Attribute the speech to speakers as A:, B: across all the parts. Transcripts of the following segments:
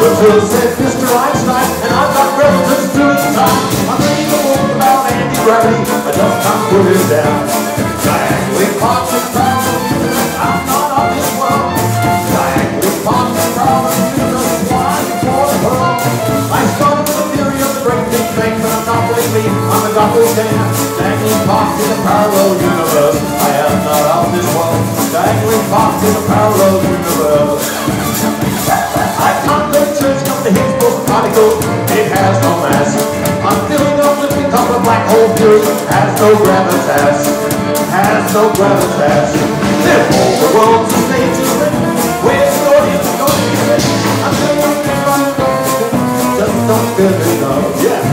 A: Phil said Mr. Einstein, and I've got relatives to his time. I'm reading a book about anti-gravity, I just can't put it down. Diagonally parts and parallel universe, I'm not of this world. Diagonally parts and parallel universe, one for the world. I started with the theory of the great big bang, but I'm not really me, I'm a doppelganger. Diagonally parts in a parallel universe, I am not of this world. Diagonally parts in a parallel universe. I can't go to church, come to Higgs boson particle, it has no mass. I'm feeling uplifting up a black hole theory, has no gravitas, has no gravitas. Therefore the world's a stage is written, where's the audience going to be written? I'm feeling uplifting, just don't feel it, no, yeah.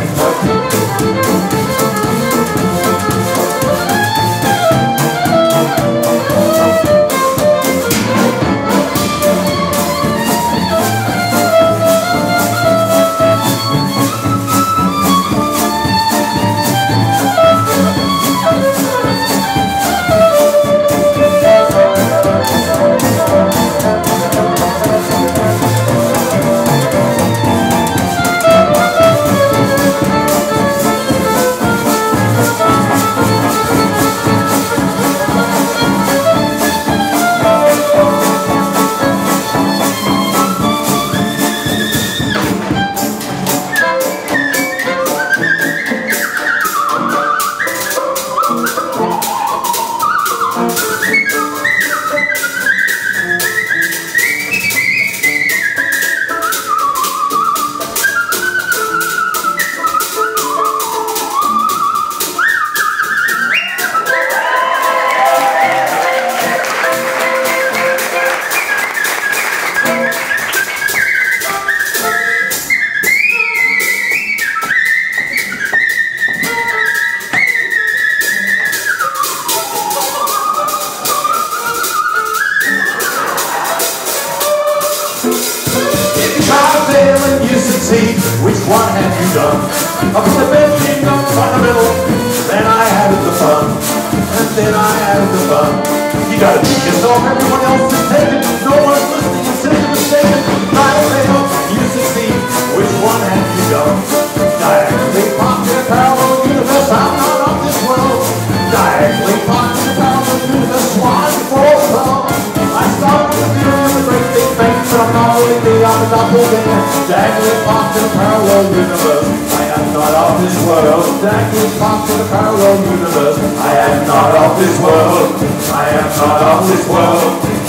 A: Which one have you done? I put the bed in the fundamental, then I added the fun, and then I added the fun. You gotta beat yourself, everyone else is taken, no one's listening and simply mistaken. Try to fail, you succeed, which one have you done? Diagonally parked in a parallel universe, I'm not of this world. Diagonally parked in a parallel universe, one for love. I started with the theory of the great big bang, but I'm not really me, I'm a doppelganger. Diagonally parked in a parallel universe, I am not of this world. Diagonally parked in a parallel universe, I am not of this world. I am not of this world.